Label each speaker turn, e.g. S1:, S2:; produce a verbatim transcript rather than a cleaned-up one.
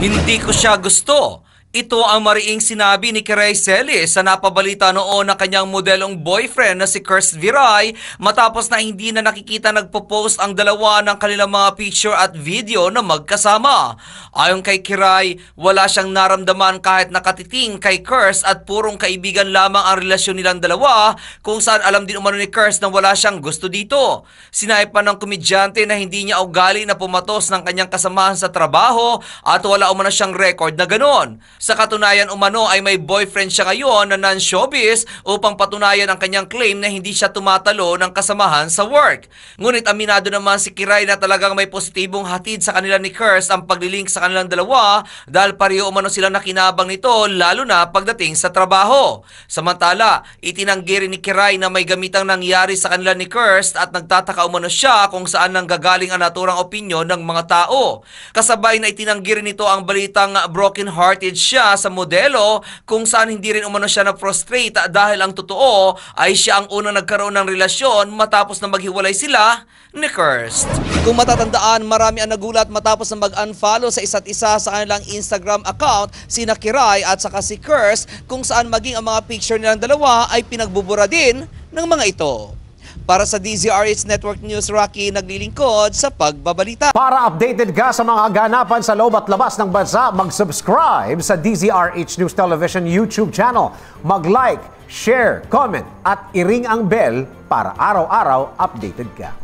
S1: Hindi ko siya gusto. Ito ang mariing sinabi ni Kiray Celis sa napabalita noon ng kanyang modelong boyfriend na si Kirst Viray matapos na hindi na nakikita nagpo-post ang dalawa ng kanilang mga picture at video na magkasama. Ayon kay Kiray, wala siyang naramdaman kahit nakatiting kay Kirst at purong kaibigan lamang ang relasyon nilang dalawa kung saan alam din umano ni Kirst na wala siyang gusto dito. Sinabi pa ng komedyante na hindi niya ugali na pumatos ng kanyang kasamahan sa trabaho at wala umano siyang record na ganon. Sa katunayan umano ay may boyfriend siya ngayon na non-showbiz upang patunayan ang kanyang claim na hindi siya tumatalo ng kasamahan sa work. Ngunit aminado naman si Kiray na talagang may positibong hatid sa kanila ni Kirst ang paglilink sa kanilang dalawa dahil pareho umano silang nakinabang nito lalo na pagdating sa trabaho. Samantala, itinanggi rin ni Kiray na may gamitang nangyari sa kanila ni Kirst at nagtataka umano siya kung saan nanggagaling ang naturang opinyon ng mga tao. Kasabay na itinanggi rin ito ang balitang broken-hearted siya sa modelo kung saan hindi rin umano siya na-frustrate dahil ang totoo ay siya ang unang nagkaroon ng relasyon matapos na maghiwalay sila ni Kirst. Kung matatandaan, marami ang nagulat matapos na mag-unfollow sa isa't isa sa kanilang Instagram account sina Kiray at saka si Kirst kung saan maging ang mga picture nilang dalawa ay pinagbubura din ng mga ito. Para sa D Z R H Network News, Rocky naglilingkod sa pagbabalita.
S2: Para updated ka sa mga ganapan sa loob at labas ng bansa, mag-subscribe sa D Z R H News Television YouTube channel. Mag-like, share, comment at i-ring ang bell para araw-araw updated ka.